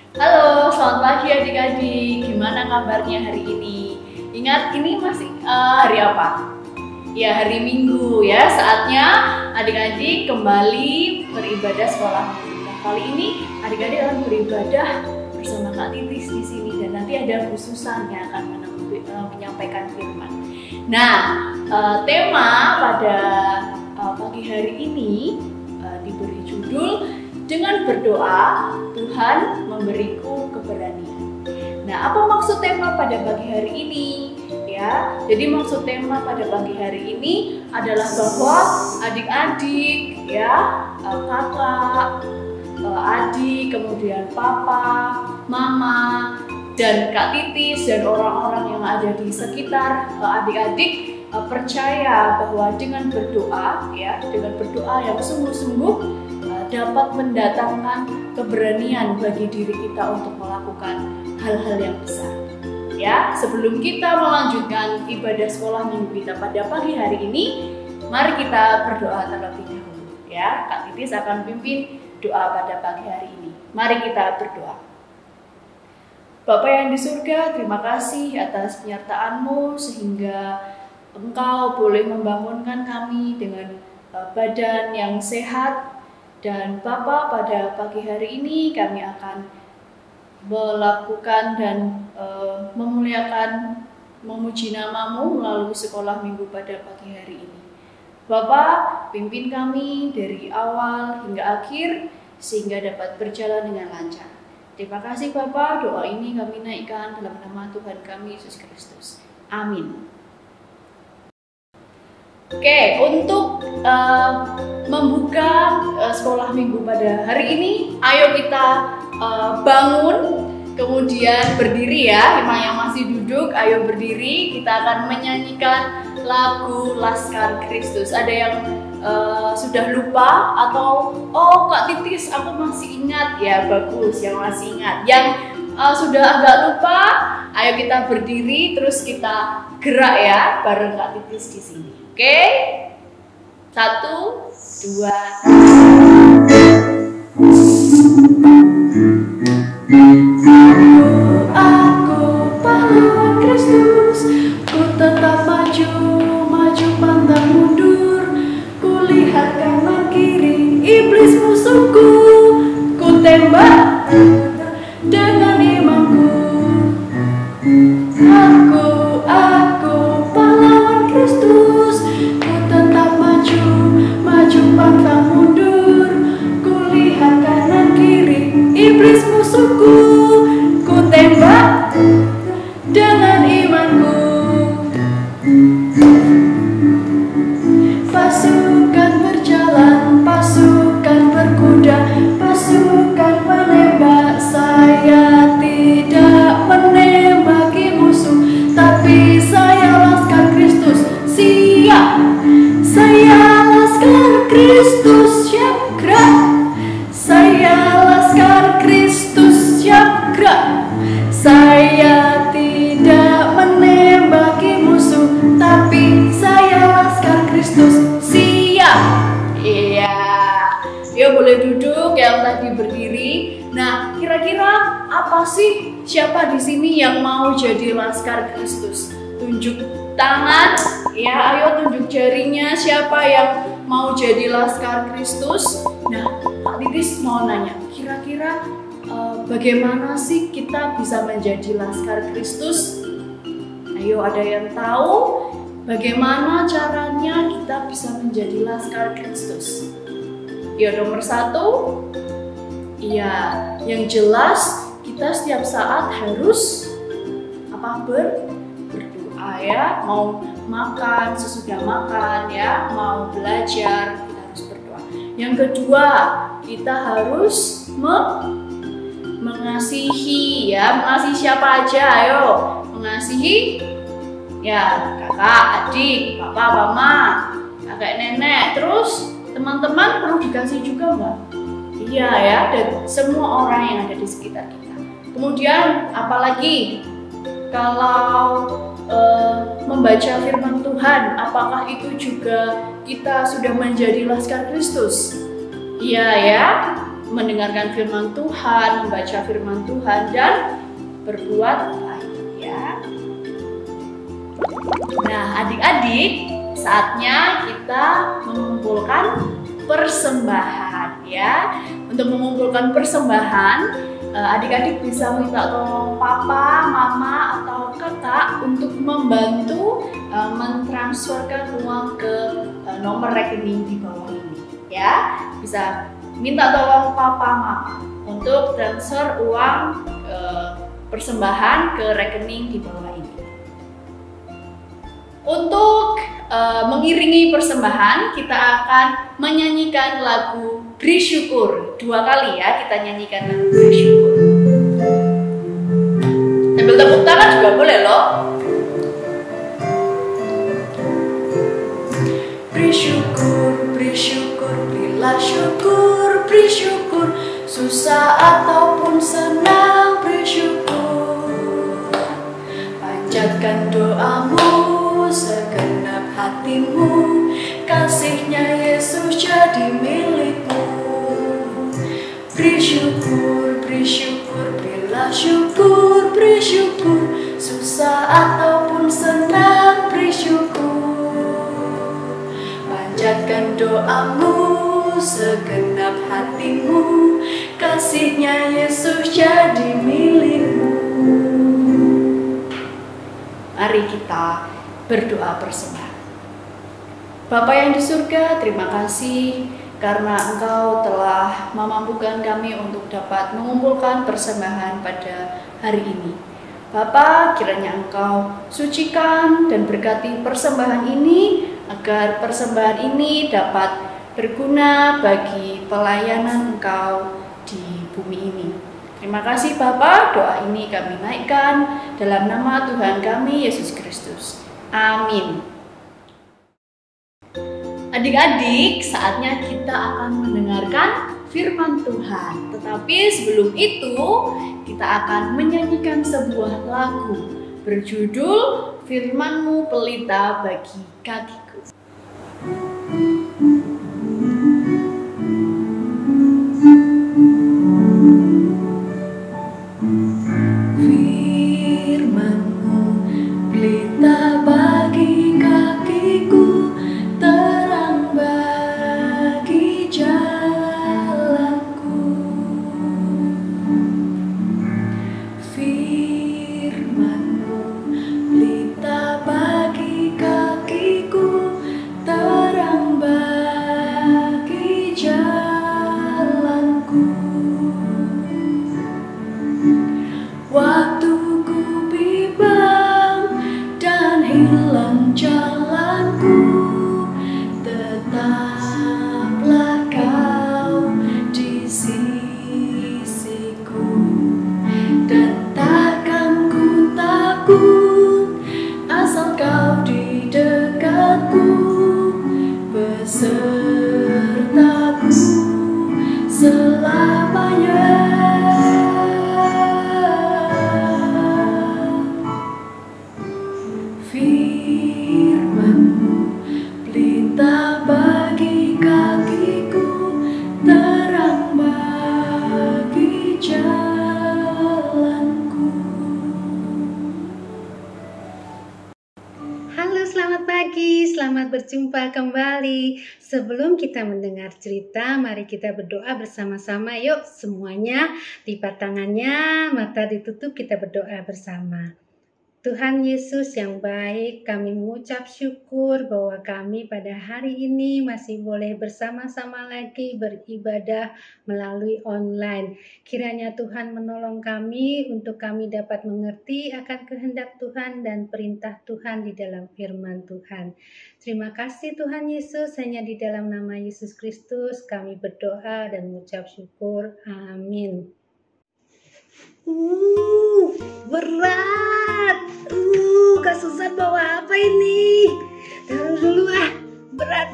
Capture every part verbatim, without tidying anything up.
Halo, selamat pagi adik-adik. Gimana kabarnya hari ini? Ingat, ini masih uh, hari apa? Ya, hari Minggu ya. Saatnya adik-adik kembali beribadah sekolah minggu. Nah, kali ini adik-adik akan beribadah bersama Kak Titis di sini dan nanti ada Bu Susan yang akan uh, menyampaikan firman. Nah, uh, tema pada uh, pagi hari ini uh, diberi judul dengan berdoa, Tuhan memberiku keberanian. Nah, apa maksud tema pada pagi hari ini? Ya, jadi maksud tema pada pagi hari ini adalah bahwa adik-adik, ya, kakak, adik, kemudian papa, mama, dan Kak Titis dan orang-orang yang ada di sekitar adik-adik percaya bahwa dengan berdoa, ya, dengan berdoa yang sungguh-sungguh dapat mendatangkan keberanian bagi diri kita untuk melakukan hal-hal yang besar. Ya, sebelum kita melanjutkan ibadah sekolah minggu kita pada pagi hari ini, mari kita berdoa terlebih dahulu. Ya, Kak Titis akan pimpin doa pada pagi hari ini. Mari kita berdoa. Bapa yang di surga, terima kasih atas penyertaan-Mu sehingga Engkau boleh membangunkan kami dengan badan yang sehat. Dan Bapa, pada pagi hari ini kami akan melakukan dan e, memuliakan, memuji nama-Mu melalui sekolah minggu pada pagi hari ini. Bapa, pimpin kami dari awal hingga akhir sehingga dapat berjalan dengan lancar. Terima kasih Bapa, doa ini kami naikkan dalam nama Tuhan kami Yesus Kristus. Amin. Oke, untuk uh, membuka uh, sekolah minggu pada hari ini, ayo kita uh, bangun, kemudian berdiri ya. Yang masih duduk, ayo berdiri. Kita akan menyanyikan lagu Laskar Kristus. Ada yang uh, sudah lupa atau oh Kak Titis, aku masih ingat ya, bagus yang masih ingat. Yang uh, sudah agak lupa, ayo kita berdiri, terus kita gerak ya bareng Kak Titis di sini. Oke, satu, dua, aku pahlawan Kristus, ku tetap maju, maju pantang mundur, ku lihat kanan kiri, iblis musuhku, ku tembak dengan imanku. Aku, aku pahlawan Kristus, ku tetap maju, maju pantang mundur, ku lihat kanan kiri, iblis musuhku, ku tembak dengan imanku. Pasukan berjalan, pasukan berkuda, pasukan menembak, saya tidak menembaki musuh, tapi saya Laskar Kristus, siap. Saya Laskar Kristus, siap gerak. Saya Laskar Kristus, siap gerak. Saya tidak menembaki musuh, tapi saya Laskar Kristus, siap. Iya. Ya, boleh duduk yang tadi berdiri. Nah, kira-kira apa sih, siapa di sini yang mau jadi Laskar Kristus? Tunjuk tangan, ya, ayo tunjuk jarinya siapa yang mau jadi Laskar Kristus. Nah, Kak Titis mau nanya, kira-kira uh, bagaimana sih kita bisa menjadi Laskar Kristus? Ayo, ada yang tahu bagaimana caranya kita bisa menjadi Laskar Kristus? Ya, nomor satu, iya, yang jelas kita setiap saat harus apa ber berdoa ya, mau makan sesudah makan ya, mau belajar kita harus berdoa. Yang kedua, kita harus me mengasihi ya, mengasihi siapa aja, ayo mengasihi ya kakak, adik, papa, mama, kakek, nenek, terus teman-teman perlu dikasih juga mbak. Iya ya, dan semua orang yang ada di sekitar kita. Kemudian apalagi kalau e, membaca firman Tuhan, apakah itu juga kita sudah menjadi Laskar Kristus? Iya ya. mendengarkan firman Tuhan, membaca firman Tuhan, dan berbuat baik ya. Nah, adik-adik, saatnya kita mengumpulkan persembahan ya. Untuk mengumpulkan persembahan, adik-adik bisa minta tolong papa, mama, atau kakak untuk membantu uh, mentransferkan uang ke uh, nomor rekening di bawah ini ya. Bisa minta tolong papa, mama untuk transfer uang uh, persembahan ke rekening di bawah ini. Untuk uh, mengiringi persembahan, kita akan menyanyikan lagu Beri Syukur. Dua kali ya kita nyanyikan lagu Beri Syukur. Sambil tepuk tangan juga boleh loh. Beri syukur, beri syukur, berilah syukur, beri syukur, susah ataupun senang, beri syukur. Panjatkan doamu, segenap hatimu, kasihnya Yesus jadi milikmu. Beri syukur, beri syukur, berilah syukur, beri syukur, susah ataupun senang, beri syukur. Panjatkan doamu, segenap hatimu, kasihnya Yesus jadi milikmu. Mari kita berdoa bersama. Bapa yang di surga, terima kasih karena Engkau telah memampukan kami untuk dapat mengumpulkan persembahan pada hari ini. Bapa, kiranya Engkau sucikan dan berkati persembahan ini, agar persembahan ini dapat berguna bagi pelayanan Engkau di bumi ini. Terima kasih Bapa, doa ini kami naikkan dalam nama Tuhan kami, Yesus Kristus. Amin. Adik-adik, saatnya kita akan mendengarkan firman Tuhan. Tetapi sebelum itu, kita akan menyanyikan sebuah lagu berjudul Firman-Mu Pelita Bagi Kakiku. Firman-Mu pelita bagi kakiku, terang bagi jalanku. Firman-Mu pelita bagi kakiku, terang bagi jalanku. Waktu ku bimbang dan hilang jalanku, tetaplah Kau di sisiku, dan takkan ku takut asal Kau di dekatku, besertaku selamanya. Firman-Mu pelita bagi kakiku, terang bagi jalanku. Halo, selamat pagi, selamat berjumpa kembali. Sebelum kita mendengar cerita, mari kita berdoa bersama-sama. Yuk semuanya, lipat tangannya, mata ditutup, kita berdoa bersama. Tuhan Yesus yang baik, kami mengucap syukur bahwa kami pada hari ini masih boleh bersama-sama lagi beribadah melalui online. Kiranya Tuhan menolong kami untuk kami dapat mengerti akan kehendak Tuhan dan perintah Tuhan di dalam firman Tuhan. Terima kasih Tuhan Yesus, hanya di dalam nama Yesus Kristus kami berdoa dan mengucap syukur. Amin. Uh, berat. Uh, Kak Susan bawa apa ini? Taruh dulu ah, berat.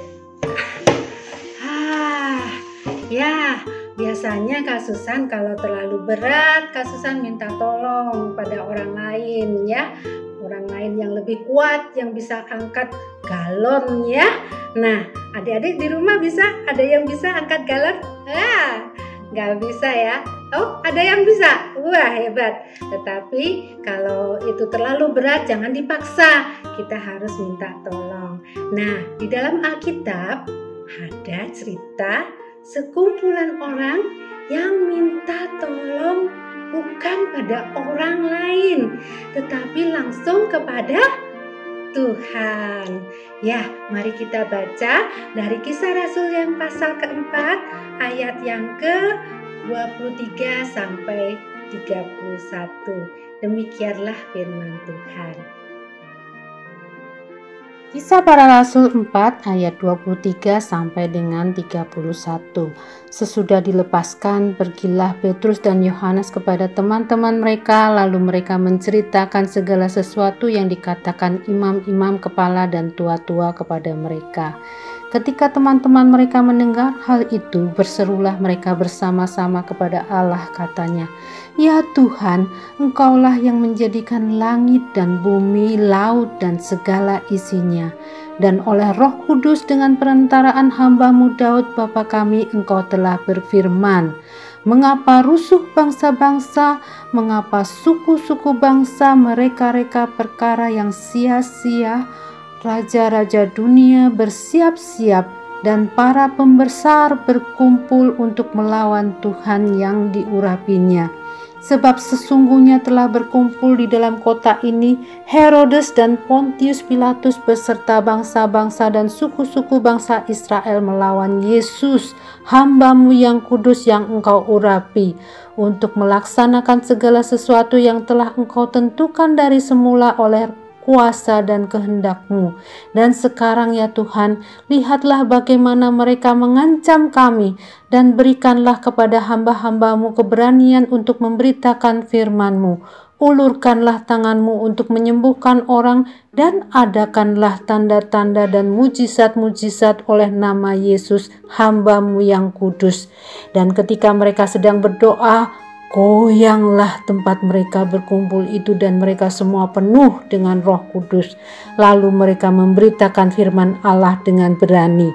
Ah, ya, biasanya Kak Susan kalau terlalu berat, Kak Susan minta tolong pada orang lain ya. Orang lain yang lebih kuat, yang bisa angkat galon ya. Nah, adik-adik di rumah bisa, ada yang bisa angkat galon? Ah, Nggak bisa ya? Oh, ada yang bisa? Wah, hebat. Tetapi kalau itu terlalu berat, jangan dipaksa. Kita harus minta tolong. Nah, di dalam Alkitab ada cerita sekumpulan orang yang minta tolong bukan pada orang lain, tetapi langsung kepada Tuhan. Ya, mari kita baca dari Kisah Rasul yang pasal keempat ayat yang ke dua puluh tiga sampai tiga puluh satu. Demikianlah firman Tuhan. Kisah Para Rasul empat ayat dua puluh tiga sampai dengan tiga puluh satu. Sesudah dilepaskan, pergilah Petrus dan Yohanes kepada teman-teman mereka, lalu mereka menceritakan segala sesuatu yang dikatakan imam-imam kepala dan tua-tua kepada mereka. Ketika teman-teman mereka mendengar hal itu, berserulah mereka bersama-sama kepada Allah, katanya, "Ya Tuhan, Engkaulah yang menjadikan langit dan bumi, laut dan segala isinya. Dan oleh Roh Kudus dengan perantaraan hamba-Mu Daud Bapa kami, Engkau telah berfirman, mengapa rusuh bangsa-bangsa, mengapa suku-suku bangsa mereka-reka perkara yang sia-sia. Raja-raja dunia bersiap-siap dan para pembesar berkumpul untuk melawan Tuhan yang diurapinya. Sebab sesungguhnya telah berkumpul di dalam kota ini Herodes dan Pontius Pilatus beserta bangsa-bangsa dan suku-suku bangsa Israel melawan Yesus, hamba-Mu yang kudus yang Engkau urapi, untuk melaksanakan segala sesuatu yang telah Engkau tentukan dari semula oleh kuasa dan kehendak-Mu. Dan sekarang ya Tuhan, lihatlah bagaimana mereka mengancam kami, dan berikanlah kepada hamba-hamba-Mu keberanian untuk memberitakan firman-Mu. Ulurkanlah tangan-Mu untuk menyembuhkan orang, dan adakanlah tanda-tanda dan mujizat-mujizat oleh nama Yesus, hamba-Mu yang kudus." Dan ketika mereka sedang berdoa, goyanglah tempat mereka berkumpul itu dan mereka semua penuh dengan Roh Kudus. Lalu mereka memberitakan firman Allah dengan berani.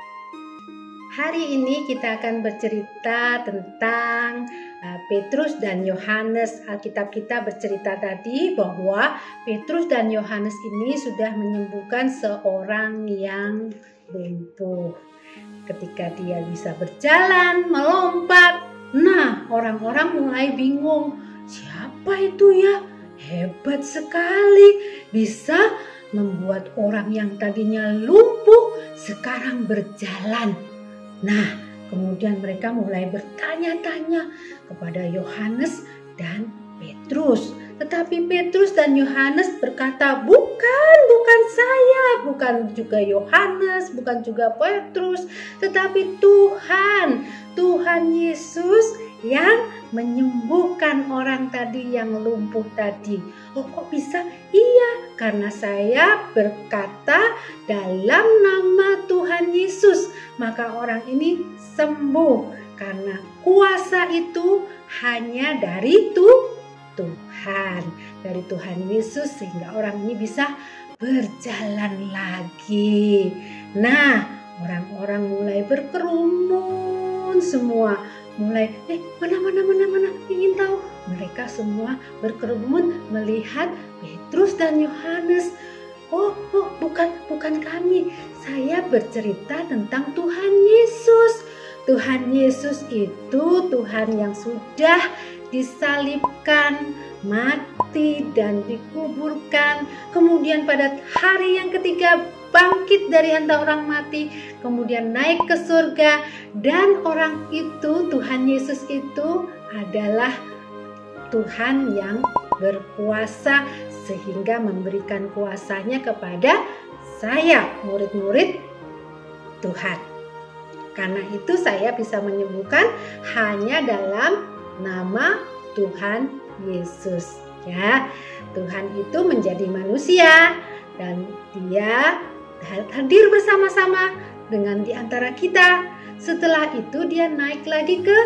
Hari ini kita akan bercerita tentang uh, Petrus dan Yohanes. Alkitab kita bercerita tadi bahwa Petrus dan Yohanes ini sudah menyembuhkan seorang yang lumpuh. Ketika dia bisa berjalan, melompat, nah, orang-orang mulai bingung, siapa itu ya? Hebat sekali, bisa membuat orang yang tadinya lumpuh sekarang berjalan. Nah, kemudian mereka mulai bertanya-tanya kepada Yohanes dan Petrus. Tetapi Petrus dan Yohanes berkata, bukan, bukan saya, bukan juga Yohanes, bukan juga Petrus, tetapi Tuhan, Tuhan Yesus yang menyembuhkan orang tadi yang lumpuh tadi. Oh, kok bisa? Iya, karena saya berkata dalam nama Tuhan Yesus, maka orang ini sembuh. Karena kuasa itu hanya dari Tuhan. Tuhan, dari Tuhan Yesus, sehingga orang ini bisa berjalan lagi. Nah, orang-orang mulai berkerumun semua, mulai eh mana mana mana mana ingin tahu. Mereka semua berkerumun melihat Petrus dan Yohanes. Oh, oh, bukan bukan kami. Saya bercerita tentang Tuhan Yesus. Tuhan Yesus itu Tuhan yang sudah disalibkan, mati dan dikuburkan, kemudian pada hari yang ketiga bangkit dari antara orang mati, kemudian naik ke surga. Dan orang itu, Tuhan Yesus itu adalah Tuhan yang berkuasa, sehingga memberikan kuasanya kepada saya, murid-murid Tuhan. Karena itu saya bisa menyembuhkan hanya dalam nama Tuhan Yesus. Ya, Tuhan itu menjadi manusia dan Dia hadir bersama-sama dengan di antara kita. Setelah itu Dia naik lagi ke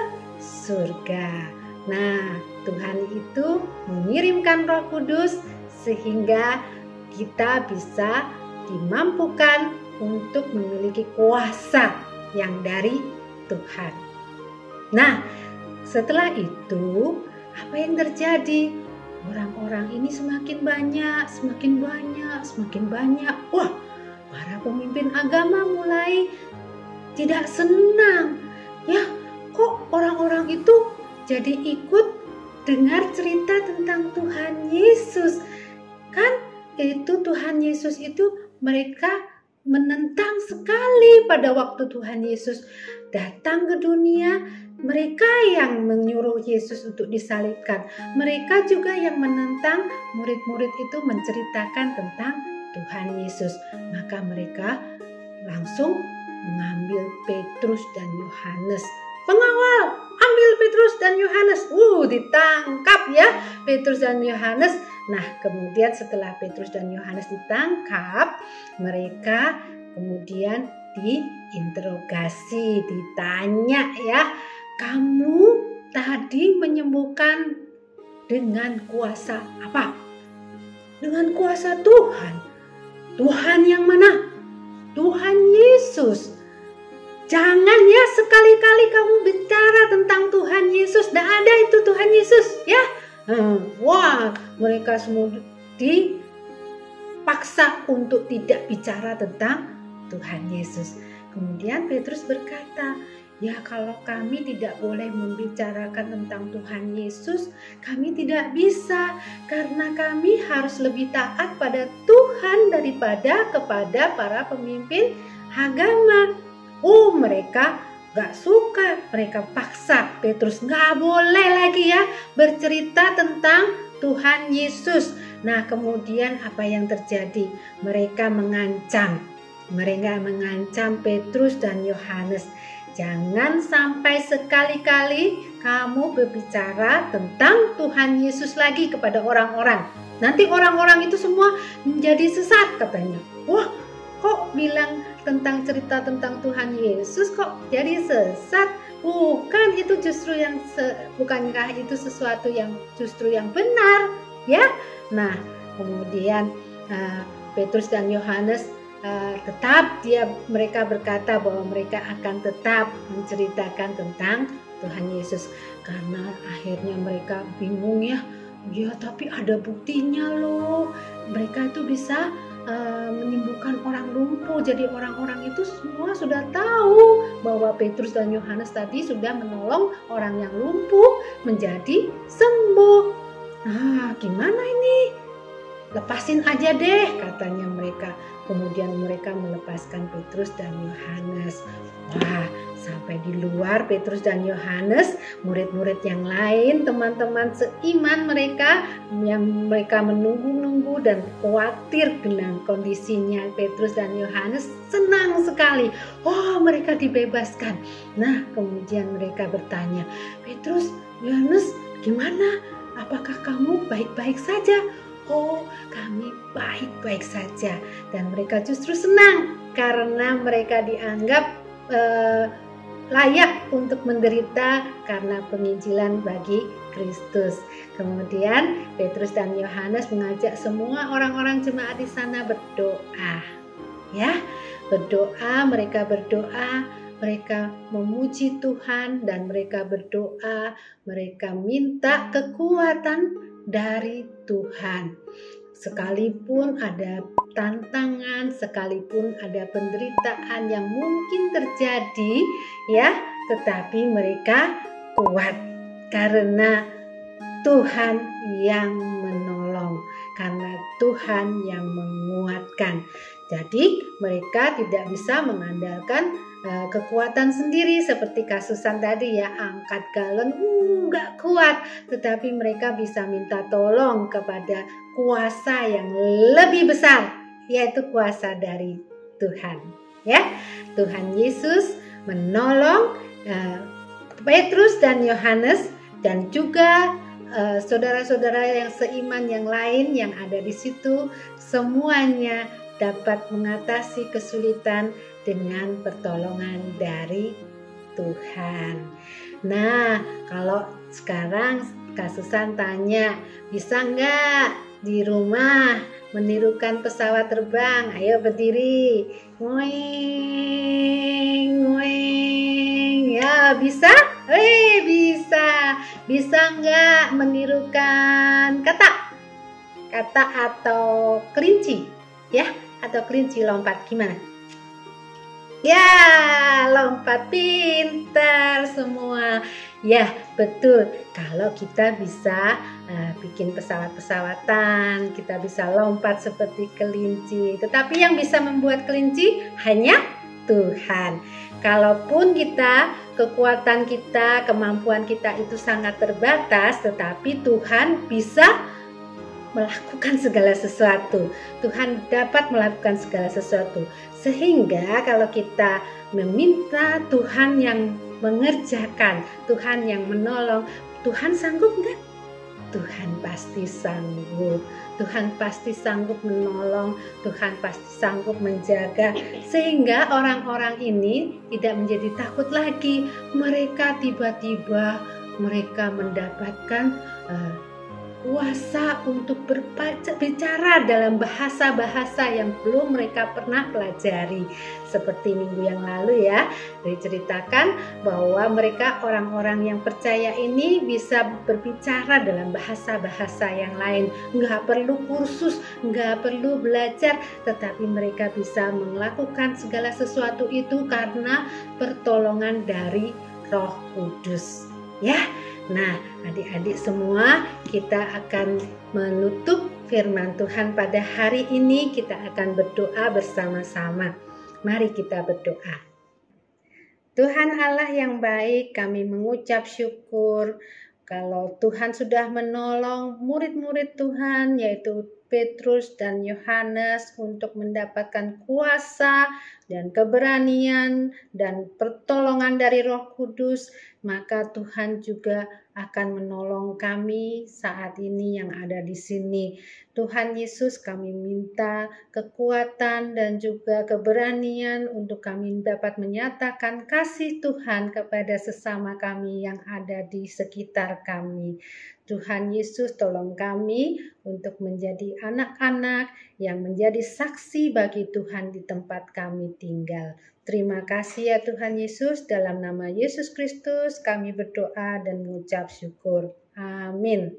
surga. Nah, Tuhan itu mengirimkan Roh Kudus sehingga kita bisa dimampukan untuk memiliki kuasa yang dari Tuhan. Nah, setelah itu apa yang terjadi? Orang-orang ini semakin banyak, semakin banyak, semakin banyak. Wah, para pemimpin agama mulai tidak senang. Ya, kok orang-orang itu jadi ikut dengar cerita tentang Tuhan Yesus? Kan itu Tuhan Yesus itu mereka menentang sekali pada waktu Tuhan Yesus datang ke dunia. Mereka yang menyuruh Yesus untuk disalibkan. Mereka juga yang menentang murid-murid itu menceritakan tentang Tuhan Yesus. Maka mereka langsung mengambil Petrus dan Yohanes. Pengawal, ambil Petrus dan Yohanes. Uh, ditangkap ya Petrus dan Yohanes. Nah, kemudian setelah Petrus dan Yohanes ditangkap, mereka kemudian diinterogasi, ditanya ya, kamu tadi menyembuhkan dengan kuasa apa? Dengan kuasa Tuhan. Tuhan yang mana? Tuhan Yesus. Jangan ya sekali-kali kamu bicara tentang Tuhan Yesus. Tidak ada itu Tuhan Yesus ya. Hmm, wah, mereka semua dipaksa untuk tidak bicara tentang Tuhan Yesus. Kemudian Petrus berkata, ya kalau kami tidak boleh membicarakan tentang Tuhan Yesus, kami tidak bisa, karena kami harus lebih taat pada Tuhan daripada kepada para pemimpin agama. Oh, mereka gak suka, mereka paksa Petrus gak boleh lagi ya bercerita tentang Tuhan Yesus. Nah, kemudian apa yang terjadi? Mereka mengancam, mereka mengancam Petrus dan Yohanes. Jangan sampai sekali-kali kamu berbicara tentang Tuhan Yesus lagi kepada orang-orang. Nanti orang-orang itu semua menjadi sesat katanya. Wah, kok bilang tentang cerita tentang Tuhan Yesus kok jadi sesat? Bukan, itu justru yang se, bukankah itu sesuatu yang justru yang benar, ya? Nah, kemudian uh, Petrus dan Yohanes uh, tetap dia mereka berkata bahwa mereka akan tetap menceritakan tentang Tuhan Yesus, karena akhirnya mereka bingung ya. Ya, tapi ada buktinya loh. Mereka itu bisa Uh, menyembuhkan orang lumpuh. Jadi orang-orang itu semua sudah tahu bahwa Petrus dan Yohanes tadi sudah menolong orang yang lumpuh menjadi sembuh. Nah, gimana ini? Lepasin aja deh katanya mereka. Kemudian mereka melepaskan Petrus dan Yohanes. Wah, sampai di luar Petrus dan Yohanes, murid-murid yang lain, teman-teman seiman mereka yang mereka menunggu-nunggu dan khawatir dengan kondisinya Petrus dan Yohanes, senang sekali. Oh, mereka dibebaskan. Nah, kemudian mereka bertanya, Petrus, Yohanes, gimana? Apakah kamu baik-baik saja? Oh, kami baik-baik saja. Dan mereka justru senang karena mereka dianggap eh, layak untuk menderita karena penginjilan bagi Kristus. Kemudian Petrus dan Yohanes mengajak semua orang-orang jemaat di sana berdoa. Ya, berdoa, mereka berdoa, mereka memuji Tuhan dan mereka berdoa, mereka minta kekuatan dari Tuhan. Sekalipun ada tantangan, sekalipun ada penderitaan yang mungkin terjadi, ya, tetapi mereka kuat karena Tuhan yang menolong, karena Tuhan yang menguatkan. Jadi mereka tidak bisa mengandalkan uh, kekuatan sendiri seperti kasusan tadi ya, angkat galon enggak uh, kuat, tetapi mereka bisa minta tolong kepada kuasa yang lebih besar, yaitu kuasa dari Tuhan. Ya, Tuhan Yesus menolong uh, Petrus dan Yohanes dan juga uh, saudara-saudara yang seiman yang lain yang ada di situ, semuanya dapat mengatasi kesulitan dengan pertolongan dari Tuhan. Nah, kalau sekarang Kak Susan tanya, bisa nggak di rumah menirukan pesawat terbang? Ayo berdiri. Ngoeng, ngoeng. Ya, bisa? Eh, bisa. Bisa nggak menirukan kata? Kata atau kelinci? Ya, atau kelinci lompat gimana? Ya, lompat pintar semua. Ya, betul. Kalau kita bisa uh, bikin pesawat-pesawatan, kita bisa lompat seperti kelinci. Tetapi yang bisa membuat kelinci hanya Tuhan. Kalaupun kita, kekuatan kita, kemampuan kita itu sangat terbatas, tetapi Tuhan bisa melakukan segala sesuatu. Tuhan dapat melakukan segala sesuatu. Sehingga kalau kita meminta Tuhan yang mengerjakan, Tuhan yang menolong, Tuhan sanggup enggak? Tuhan pasti sanggup. Tuhan pasti sanggup menolong, Tuhan pasti sanggup menjaga, sehingga orang-orang ini tidak menjadi takut lagi. Mereka tiba-tiba mereka mendapatkan uh, kuasa untuk berbicara dalam bahasa-bahasa yang belum mereka pernah pelajari. Seperti minggu yang lalu ya, diceritakan bahwa mereka orang-orang yang percaya ini bisa berbicara dalam bahasa-bahasa yang lain. Nggak perlu kursus, nggak perlu belajar, tetapi mereka bisa melakukan segala sesuatu itu karena pertolongan dari Roh Kudus. Ya, nah adik-adik semua, kita akan menutup firman Tuhan pada hari ini. Kita akan berdoa bersama-sama. Mari kita berdoa. Tuhan Allah yang baik, kami mengucap syukur kalau Tuhan sudah menolong murid-murid Tuhan, yaitu Petrus dan Yohanes, untuk mendapatkan kuasa dan keberanian dan pertolongan dari Roh Kudus. Maka Tuhan juga akan menolong kami saat ini yang ada di sini. Tuhan Yesus, kami minta kekuatan dan juga keberanian untuk kami dapat menyatakan kasih Tuhan kepada sesama kami yang ada di sekitar kami. Tuhan Yesus, tolong kami untuk menjadi anak-anak yang menjadi saksi bagi Tuhan di tempat kami tinggal. Terima kasih ya Tuhan Yesus, dalam nama Yesus Kristus kami berdoa dan mengucap syukur. Amin.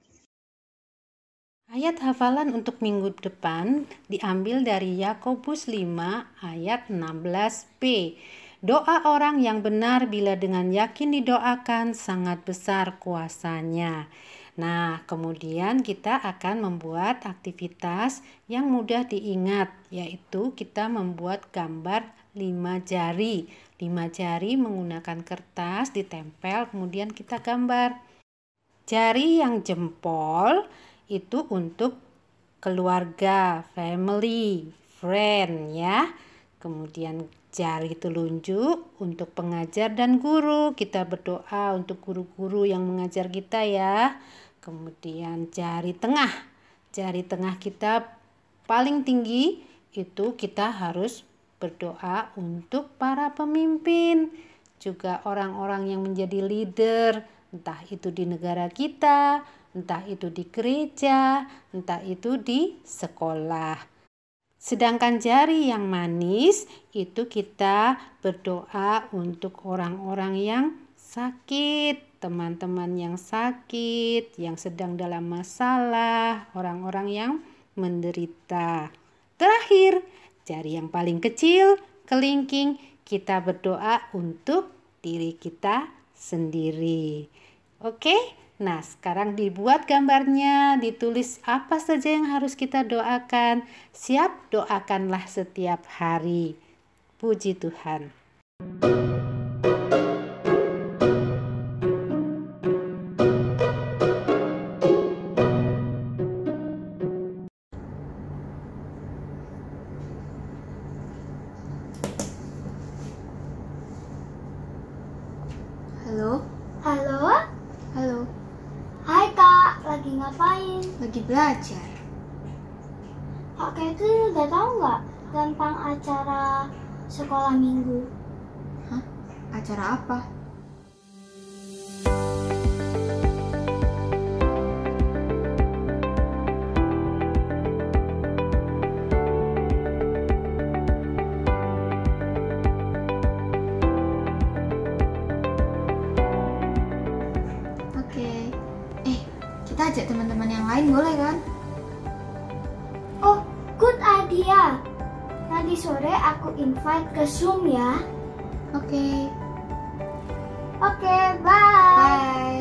Ayat hafalan untuk minggu depan diambil dari Yakobus lima ayat enam belas b. Doa orang yang benar bila dengan yakin didoakan sangat besar kuasanya. Nah, kemudian kita akan membuat aktivitas yang mudah diingat, yaitu kita membuat gambar lima jari. Lima jari menggunakan kertas ditempel, kemudian kita gambar. Jari yang jempol itu untuk keluarga, family, friend ya. Kemudian jari telunjuk untuk pengajar dan guru. Kita berdoa untuk guru-guru yang mengajar kita ya. Kemudian jari tengah. Jari tengah kita paling tinggi itu kita harus berdoa untuk para pemimpin. Juga orang-orang yang menjadi leader, entah itu di negara kita, entah itu di gereja, entah itu di sekolah. Sedangkan jari yang manis itu kita berdoa untuk orang-orang yang sakit, teman-teman yang sakit, yang sedang dalam masalah, orang-orang yang menderita. Terakhir, jari yang paling kecil, kelingking, kita berdoa untuk diri kita sendiri. Oke? Nah, sekarang dibuat gambarnya, ditulis apa saja yang harus kita doakan. Siap, doakanlah setiap hari. Puji Tuhan. Halo? Halo, Halo, hai kak, lagi ngapain? lagi belajar. Kak Kety udah tahu nggak tentang acara sekolah minggu? Hah? Acara apa? Oke, ajak teman-teman yang lain, boleh kan? Oh, good idea. Nanti sore aku invite ke Zoom ya. Oke. Okay. Oke, okay, bye. Bye.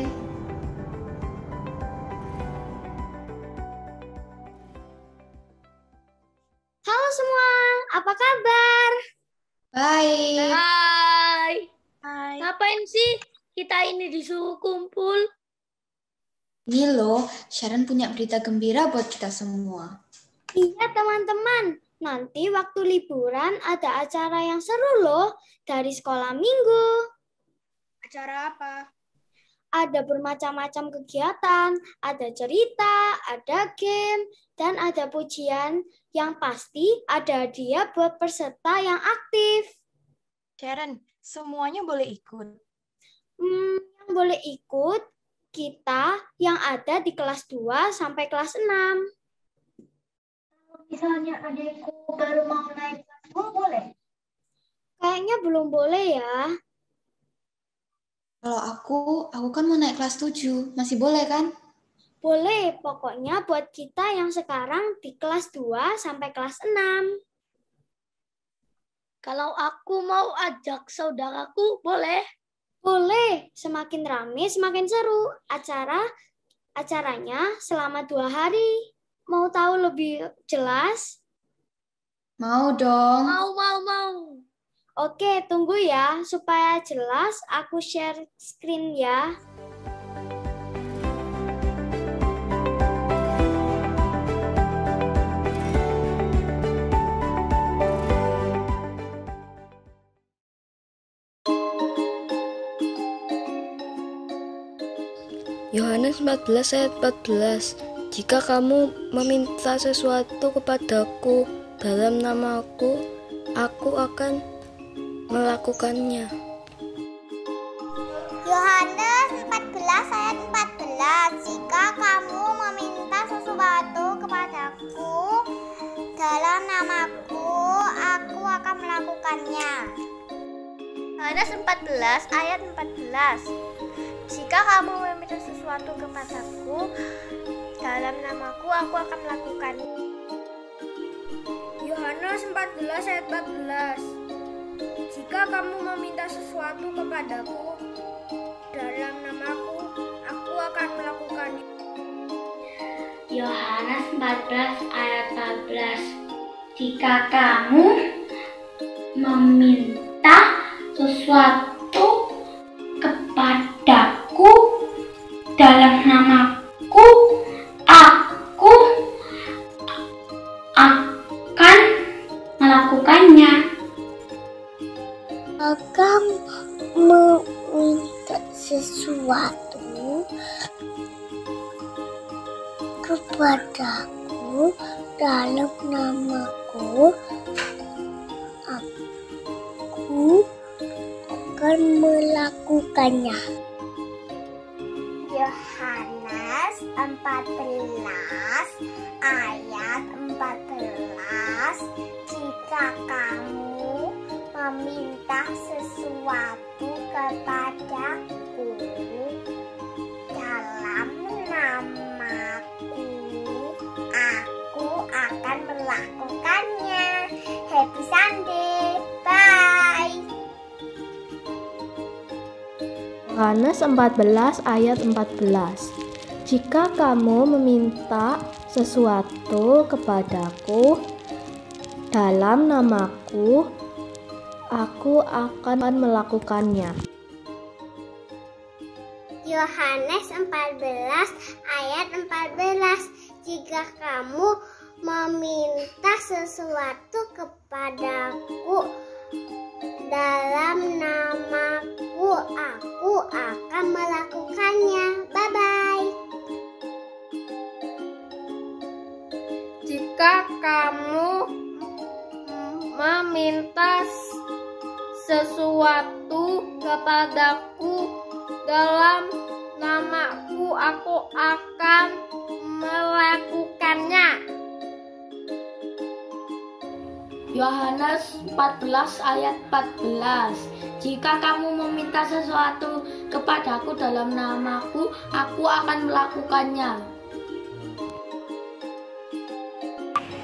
Halo semua, apa kabar? Baik. Hai. Hai. Ngapain sih kita ini disuruh kumpul? Ini loh, Sharon punya berita gembira buat kita semua. Iya teman-teman, nanti waktu liburan ada acara yang seru loh dari sekolah minggu. Acara apa? Ada bermacam-macam kegiatan, ada cerita, ada game, dan ada pujian. Yang pasti ada hadiah buat peserta yang aktif. Sharon, semuanya boleh ikut. Hmm, yang boleh ikut kita yang ada di kelas dua sampai kelas enam. Misalnya adekku baru mau naik kelas dua, boleh? Kayaknya belum boleh ya. Kalau aku, aku kan mau naik kelas tujuh. Masih boleh kan? Boleh, pokoknya buat kita yang sekarang di kelas dua sampai kelas enam. Kalau aku mau ajak saudaraku, boleh? Boleh, semakin ramai semakin seru. Acara acaranya selama dua hari. Mau tahu lebih jelas? Mau dong. Mau, mau, mau. Oke, tunggu ya. Supaya jelas, aku share screen ya. Yohanes empat belas ayat empat belas. Jika kamu meminta sesuatu kepadaku dalam namaku, aku akan melakukannya. Yohanes empat belas ayat empat belas. Jika kamu meminta sesuatu kepadaku dalam namaku, aku akan melakukannya. Yohanes empat belas ayat empat belas. Jika kamu meminta sesuatu kepadaku dalam namaku, aku akan melakukannya. Yohanes empat belas ayat empat belas. Jika kamu meminta sesuatu kepadaku dalam namaku, aku akan melakukannya. Yohanes empat belas ayat empat belas. Jika kamu meminta sesuatu kepadaku dalam namaku, aku akan melakukannya. Akan meminta sesuatu kepadaku dalam namaku, aku akan melakukannya. Yohanes empat belas ayat empat belas. Jika kamu meminta sesuatu kepadaku dalam namaku, aku akan melakukannya. Happy Sunday, bye. Yohanes empat belas ayat empat belas. Jika kamu meminta sesuatu kepadaku dalam namaku, aku akan melakukannya. Yohanes empat belas ayat empat belas. Jika kamu meminta sesuatu kepadaku dalam namaku, aku akan melakukannya. Bye-bye. Jika kamu meminta sesuatu kepadaku dalam namaku, aku akan melakukannya. Yohanes empat belas ayat empat belas. Jika kamu meminta sesuatu kepadaku dalam namaku, aku akan melakukannya.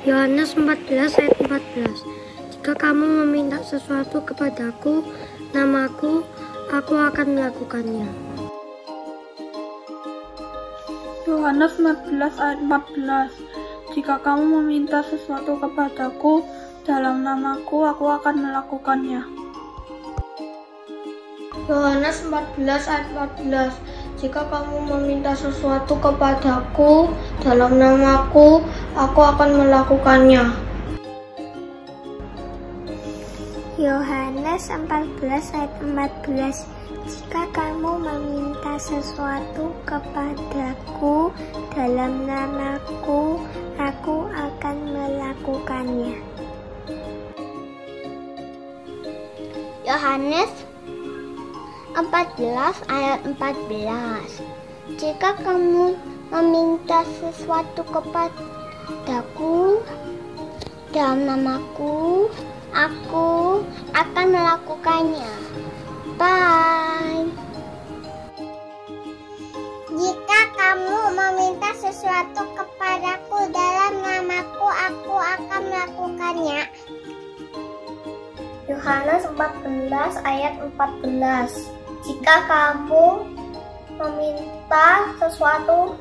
Yohanes empat belas ayat empat belas. Jika kamu meminta sesuatu kepadaku, namaku, aku akan melakukannya. Yohanes empat belas ayat empat belas. Jika kamu meminta sesuatu kepadaku dalam namaku, aku akan melakukannya. Yohanes empat belas ayat empat belas. Jika kamu meminta sesuatu kepadaku dalam namaku, aku akan melakukannya. Yohanes empat belas ayat empat belas. Jika kamu meminta sesuatu kepadaku dalam namaku, aku akan melakukannya. Yohanes empat belas ayat empat belas. Jika kamu meminta sesuatu kepadaku dalam namaku, aku akan melakukannya. Bye. Jika kamu meminta sesuatu kepadaku dalam namaku, aku akan melakukannya. Yohanes empat belas ayat empat belas. Jika kamu meminta sesuatu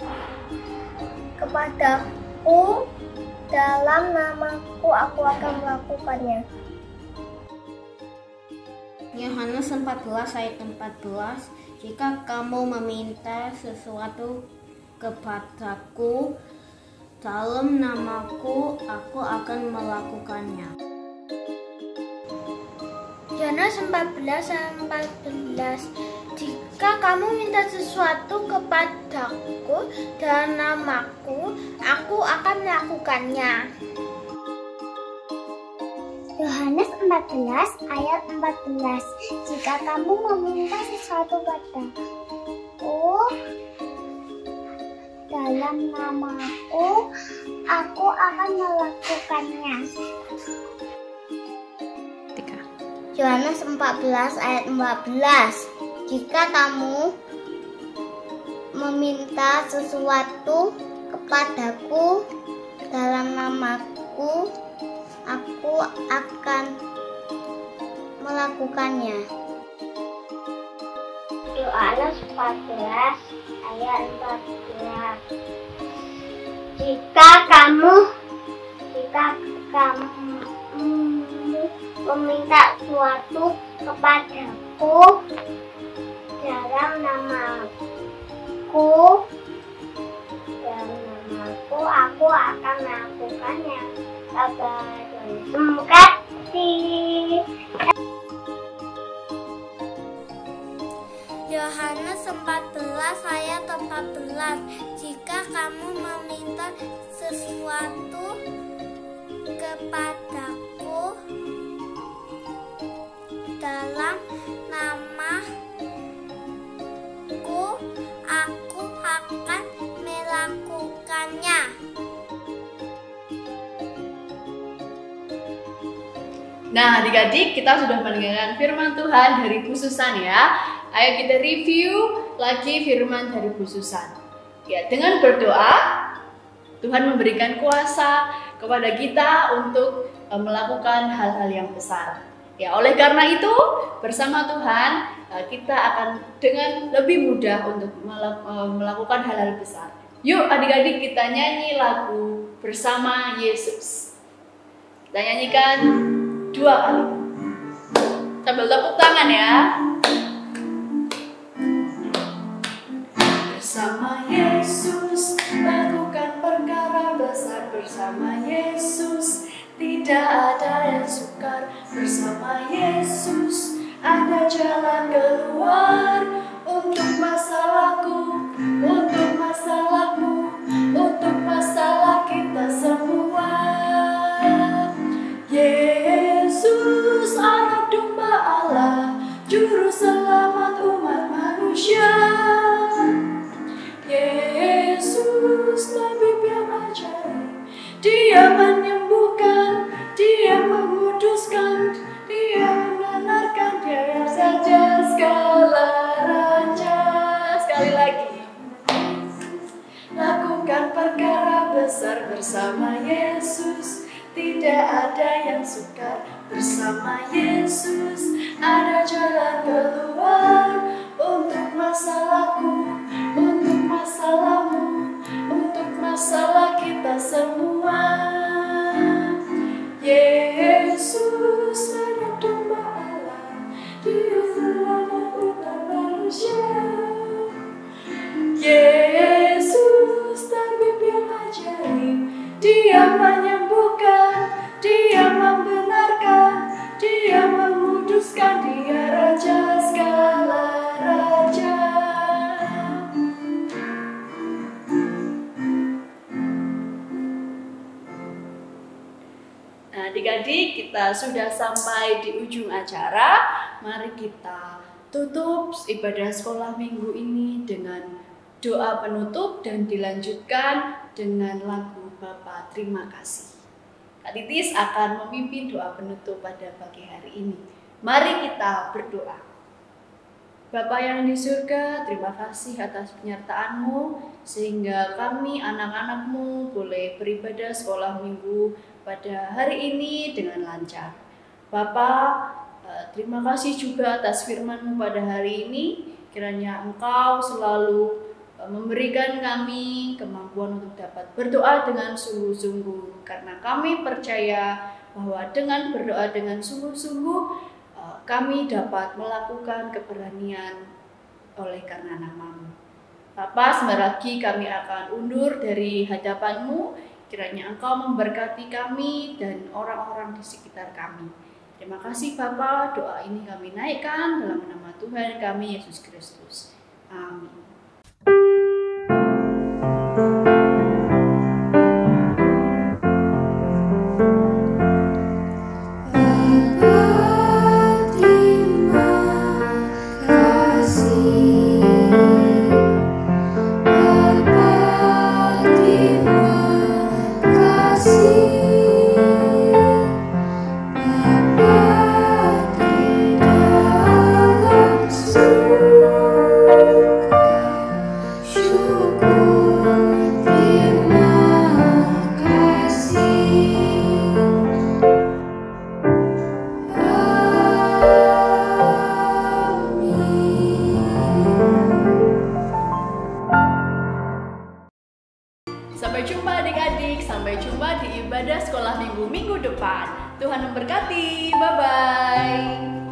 kepadaku dalam namaku, aku akan melakukannya. Yohanes empat belas ayat empat belas. Jika kamu meminta sesuatu kepadaku dalam namaku, aku akan melakukannya. Yohanes empat belas ayat empat belas. Jika kamu minta sesuatu kepadaku dalam namaku, aku akan melakukannya. Yohanes empat belas ayat empat belas. Jika kamu meminta sesuatu padaku dalam namaku, aku akan melakukannya. Yohanes empat belas ayat empat belas. Jika kamu meminta sesuatu kepadaku dalam namaku, aku akan melakukannya. Yohanes empat belas ayat empat belas. Jika kamu jika kamu meminta sesuatu kepadaku dalam namaku, dalam namaku, aku akan melakukannya. Terima kasih. Yohanes empat belas ayat empat belas. Jika kamu meminta sesuatu kepadaku dalam namaku, aku akan melakukannya. Nah, adik-adik, kita sudah mendengarkan firman Tuhan dari Bu Susan ya. Ayo kita review lagi firman dari Bu Susan. Ya, dengan berdoa, Tuhan memberikan kuasa kepada kita untuk uh, melakukan hal-hal yang besar. Ya, oleh karena itu, bersama Tuhan uh, kita akan dengan lebih mudah untuk uh, melakukan hal-hal besar. Yuk adik-adik, kita nyanyi lagu Bersama Yesus. Kita nyanyikan dua kali. Sambil tepuk tangan ya. Bersama Yesus lakukan perkara besar, bersama Yesus tidak ada yang sukar, bersama Yesus ada jalan keluar untuk masalahku, untuk masalahmu, untuk masalah kita semua. Yesus anak domba Allah, juru selamat umat manusia. Yesus tabib yang ajaib, Dia menyembuhkan, Dia menguduskan, Dia membenarkan, Dia saja segala ada yang sukar bersama Yesus, ada jalan keluar untuk masalahku, untuk masalahmu, untuk masalah kita semua. Yesus anak domba Allah, Dia selamat umat manusia. Yesus tabib yang ajaib, Dia menyembuhkan, Dia membenarkan, Dia menguduskan, Dia Raja segala raja. Nah, adik-adik, kita sudah sampai di ujung acara. Mari kita tutup ibadah sekolah minggu ini dengan doa penutup dan dilanjutkan dengan lagu Bapa Terima Kasih. Kak Titis akan memimpin doa penutup pada pagi hari ini. Mari kita berdoa. Bapa yang di surga, terima kasih atas penyertaan-Mu sehingga kami anak-anak-Mu boleh beribadah sekolah minggu pada hari ini dengan lancar. Bapa, terima kasih juga atas firman-Mu pada hari ini. Kiranya Engkau selalu memberikan kami kemampuan untuk dapat berdoa dengan sungguh-sungguh, karena kami percaya bahwa dengan berdoa dengan sungguh-sungguh kami dapat melakukan keberanian oleh karena nama-Mu. Bapa, sebentar lagi kami akan undur dari hadapan-Mu. Kiranya Engkau memberkati kami dan orang-orang di sekitar kami. Terima kasih Bapa, doa ini kami naikkan dalam nama Tuhan kami Yesus Kristus. Amin. Sampai jumpa adik-adik, sampai jumpa di ibadah sekolah minggu minggu depan. Tuhan memberkati, bye-bye.